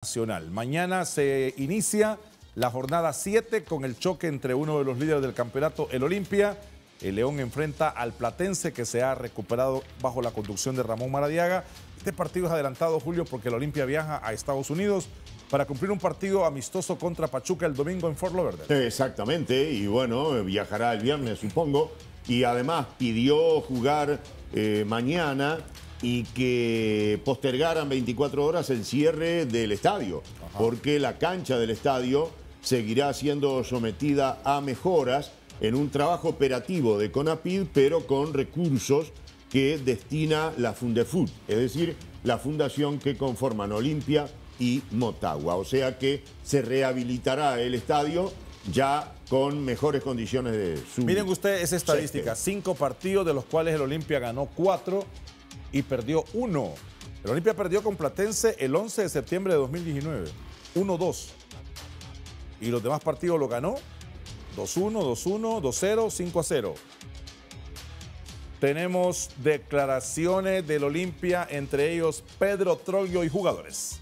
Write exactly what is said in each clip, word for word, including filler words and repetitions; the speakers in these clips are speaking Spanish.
Nacional. Mañana se inicia la jornada siete con el choque entre uno de los líderes del campeonato, el Olimpia. El León enfrenta al Platense, que se ha recuperado bajo la conducción de Ramón Maradiaga. Este partido es adelantado, Julio, porque el Olimpia viaja a Estados Unidos para cumplir un partido amistoso contra Pachuca el domingo en Fort Lauderdale. Exactamente, y bueno, viajará el viernes, supongo. Y además pidió jugar eh, mañana y que postergaran veinticuatro horas el cierre del estadio, Ajá. porque la cancha del estadio seguirá siendo sometida a mejoras en un trabajo operativo de CONAPID, pero con recursos que destina la Fundefut, es decir, la fundación que conforman Olimpia y Motagua. O sea que se rehabilitará el estadio ya con mejores condiciones de su... Miren ustedes esa estadística, césped. Cinco partidos de los cuales el Olimpia ganó cuatro y perdió uno. El Olimpia perdió con Platense el once de septiembre de dos mil diecinueve, uno dos. Y los demás partidos lo ganó dos uno, dos uno, dos cero, cinco a cero. Tenemos declaraciones del Olimpia, entre ellos Pedro Troglio y jugadores.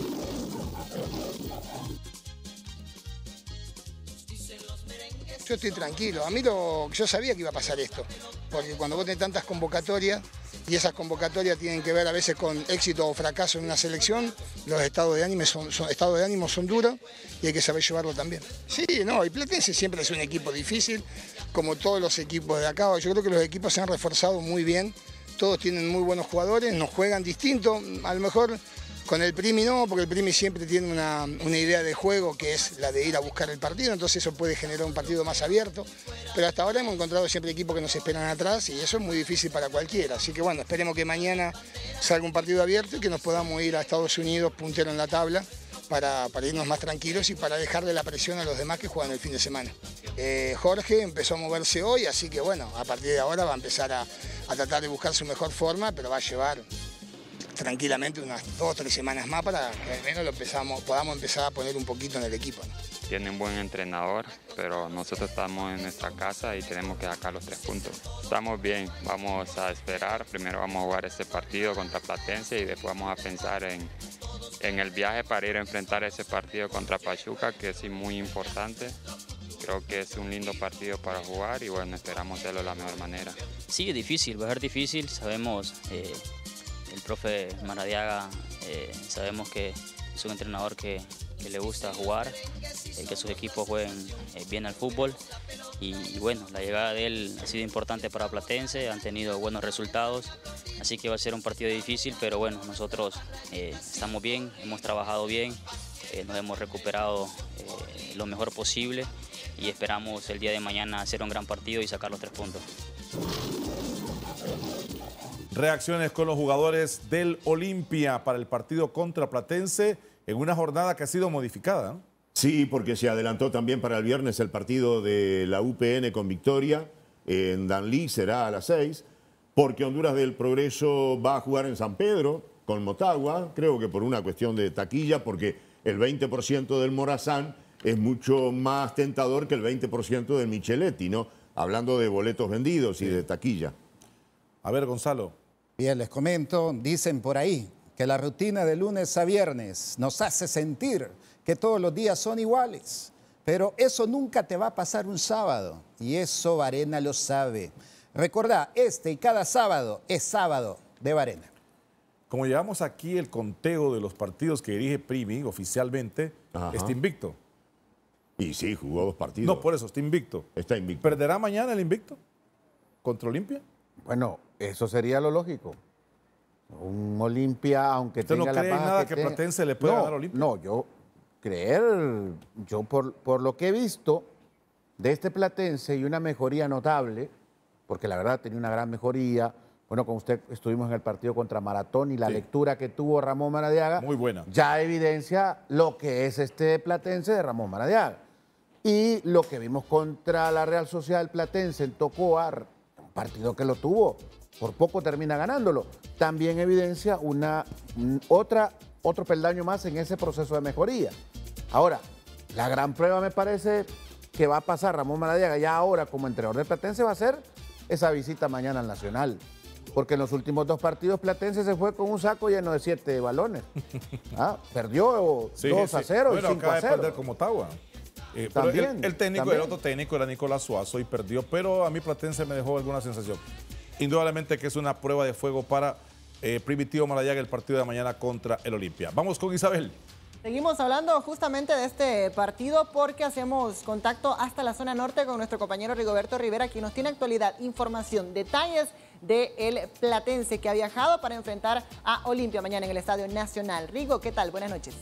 Yo estoy tranquilo. A mí lo, yo sabía que iba a pasar esto, porque cuando vos tenés tantas convocatorias y esas convocatorias tienen que ver a veces con éxito o fracaso en una selección, los estados de ánimo son, son, estados de ánimo son duros y hay que saber llevarlo también. Sí, no, y Platense siempre es un equipo difícil, como todos los equipos de acá. Yo creo que los equipos se han reforzado muy bien, todos tienen muy buenos jugadores, nos juegan distinto, a lo mejor con el Primi no, porque el Primi siempre tiene una, una idea de juego que es la de ir a buscar el partido, entonces eso puede generar un partido más abierto, pero hasta ahora hemos encontrado siempre equipos que nos esperan atrás y eso es muy difícil para cualquiera, así que bueno, esperemos que mañana salga un partido abierto y que nos podamos ir a Estados Unidos puntero en la tabla para, para irnos más tranquilos y para dejarle la presión a los demás que juegan el fin de semana. Eh, Jorge empezó a moverse hoy, así que bueno, a partir de ahora va a empezar a, a tratar de buscar su mejor forma, pero va a llevar tranquilamente unas dos o tres semanas más para que al menos lo empezamos, podamos empezar a poner un poquito en el equipo, ¿no? Tiene un buen entrenador, pero nosotros estamos en nuestra casa y tenemos que sacar los tres puntos. Estamos bien, vamos a esperar, primero vamos a jugar este partido contra Platense y después vamos a pensar en, en el viaje para ir a enfrentar ese partido contra Pachuca, que es muy importante. Creo que es un lindo partido para jugar y bueno, esperamos hacerlo de la mejor manera. Sí, es difícil, va a ser difícil, sabemos... Eh... El profe Maradiaga, eh, sabemos que es un entrenador que, que le gusta jugar, eh, que sus equipos jueguen eh, bien al fútbol y, y bueno, la llegada de él ha sido importante para Platense, han tenido buenos resultados, así que va a ser un partido difícil, pero bueno, nosotros eh, estamos bien, hemos trabajado bien, eh, nos hemos recuperado eh, lo mejor posible y esperamos el día de mañana hacer un gran partido y sacar los tres puntos. Reacciones con los jugadores del Olimpia para el partido contra Platense en una jornada que ha sido modificada, ¿no? Sí, porque se adelantó también para el viernes el partido de la U P N con Victoria en Danlí, será a las seis, porque Honduras del Progreso va a jugar en San Pedro con Motagua, creo que por una cuestión de taquilla, porque el veinte por ciento del Morazán es mucho más tentador que el veinte por ciento del Micheletti, ¿no? Hablando de boletos vendidos y sí. de taquilla. A ver, Gonzalo. Bien, les comento, dicen por ahí que la rutina de lunes a viernes nos hace sentir que todos los días son iguales, pero eso nunca te va a pasar un sábado y eso Varena lo sabe. Recordá, este y cada sábado es sábado de Varena. Como llevamos aquí el conteo de los partidos que dirige Primi oficialmente, Ajá. está invicto. Y sí, jugó dos partidos. No, por eso, está invicto. Está invicto. ¿Perderá mañana el invicto contra Olimpia? Bueno, eso sería lo lógico. Un Olimpia, aunque ¿Usted tenga no cree la paja nada que, que tenga... Platense le pueda no, ganar a Olimpia? No, yo creer, yo por, por lo que he visto de este Platense y una mejoría notable, porque la verdad tenía una gran mejoría. Bueno, con usted estuvimos en el partido contra Maratón y la sí. lectura que tuvo Ramón Maradiaga. Muy buena. Ya evidencia lo que es este Platense de Ramón Maradiaga. Y lo que vimos contra la Real Sociedad Platense en Tocoa, partido que lo tuvo, por poco termina ganándolo. También evidencia una, otra, otro peldaño más en ese proceso de mejoría. Ahora, la gran prueba me parece que va a pasar Ramón Maradiaga ya ahora como entrenador de Platense va a ser esa visita mañana al Nacional. Porque en los últimos dos partidos Platense se fue con un saco lleno de siete balones. Ah, perdió Sí, dos sí. a cero Bueno, y cinco acaba a de cero. perder como Tagua. Eh, pero También, el, el técnico, también. el otro técnico era Nicolás Suazo y perdió, pero a mí Platense me dejó alguna sensación. Indudablemente que es una prueba de fuego para eh, Primitivo Maradiaga el partido de mañana contra el Olimpia. Vamos con Isabel. Seguimos hablando justamente de este partido porque hacemos contacto hasta la zona norte con nuestro compañero Rigoberto Rivera, quien nos tiene actualidad, información, detalles del Platense que ha viajado para enfrentar a Olimpia mañana en el Estadio Nacional. Rigo, ¿qué tal? Buenas noches.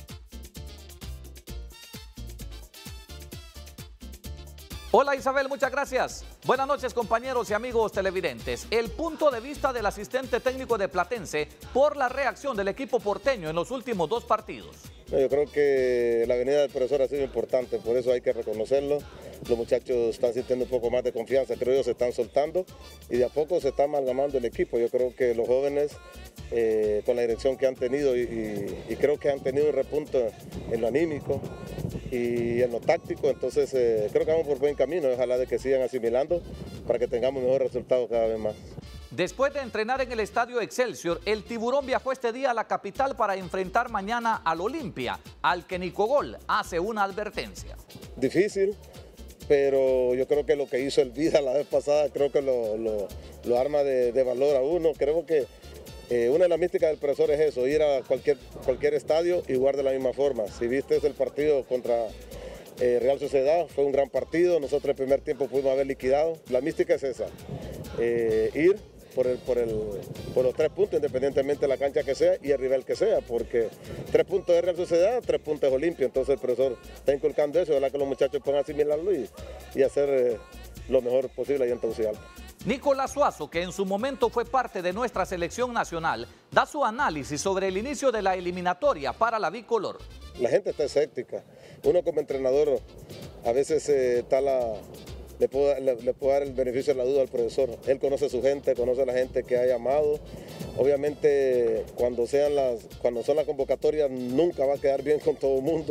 Hola Isabel, muchas gracias. Buenas noches compañeros y amigos televidentes. El punto de vista del asistente técnico de Platense por la reacción del equipo porteño en los últimos dos partidos. Yo creo que la venida del profesor ha sido importante, por eso hay que reconocerlo. Los muchachos están sintiendo un poco más de confianza, creo que se están soltando y de a poco se está amalgamando el equipo. Yo creo que los jóvenes, eh, con la dirección que han tenido y, y, y creo que han tenido un repunte en lo anímico y en lo táctico, entonces eh, creo que vamos por buen camino. Ojalá de que sigan asimilando para que tengamos mejores resultados cada vez más. Después de entrenar en el estadio Excelsior, el Tiburón viajó este día a la capital para enfrentar mañana al Olimpia, al que Nicogol hace una advertencia. Difícil, pero yo creo que lo que hizo el Vida la vez pasada, creo que lo, lo, lo arma de, de valor a uno. Creo que eh, una de las místicas del profesor es eso, ir a cualquier, cualquier estadio y jugar de la misma forma. Si viste el partido contra eh, Real Sociedad, fue un gran partido, nosotros el primer tiempo pudimos haber liquidado. La mística es esa, eh, ir por, el, por, el, por los tres puntos, independientemente de la cancha que sea y el rival que sea, porque tres puntos de Real Sociedad, tres puntos de Olimpia, entonces el profesor está inculcando eso, ojalá que los muchachos puedan asimilarlo y, y hacer eh, lo mejor posible ahí en Tegucigalpa. Nicolás Suazo, que en su momento fue parte de nuestra selección nacional, da su análisis sobre el inicio de la eliminatoria para la bicolor. La gente está escéptica. Uno como entrenador a veces eh, está la, le, puedo, le, le puedo dar el beneficio de la duda al profesor. Él conoce a su gente, conoce a la gente que ha llamado. Obviamente cuando, sean las, cuando son las convocatorias nunca va a quedar bien con todo el mundo.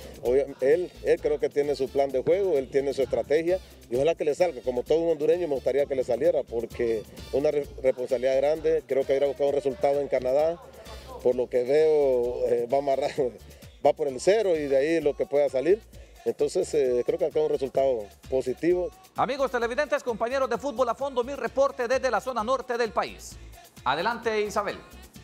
Él, él creo que tiene su plan de juego, él tiene su estrategia y ojalá que le salga. Como todo un hondureño me gustaría que le saliera porque una re responsabilidad grande, creo que ir a buscar un resultado en Canadá, por lo que veo eh, va, a amarrar, va por el cero y de ahí lo que pueda salir. Entonces eh, creo que acá un resultado positivo. Amigos televidentes, compañeros de Fútbol a Fondo, mi reporte desde la zona norte del país. Adelante Isabel.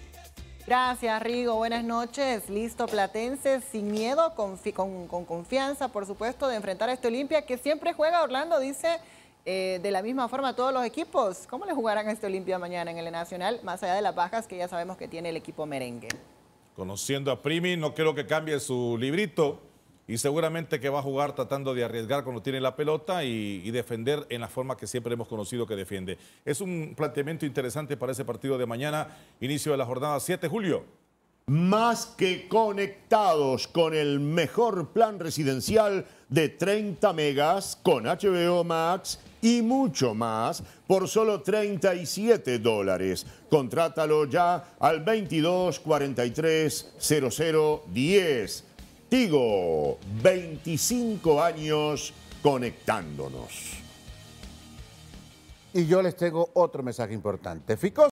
Gracias, Rigo. Buenas noches. Listo, Platense, sin miedo, con, con, con confianza, por supuesto, de enfrentar a este Olimpia, que siempre juega, Orlando, dice, eh, de la misma forma a todos los equipos. ¿Cómo le jugarán a este Olimpia mañana en el Nacional, más allá de las bajas que ya sabemos que tiene el equipo merengue? Conociendo a Primi, no creo que cambie su librito y seguramente que va a jugar tratando de arriesgar cuando tiene la pelota y, y defender en la forma que siempre hemos conocido que defiende. Es un planteamiento interesante para ese partido de mañana, inicio de la jornada siete, Julio. Más que conectados con el mejor plan residencial de treinta megas con H B O Max y mucho más por solo treinta y siete dólares. Contrátalo ya al veintidós cuarenta y tres cero cero diez. Tigo, veinticinco años conectándonos. Y yo les tengo otro mensaje importante. Ficos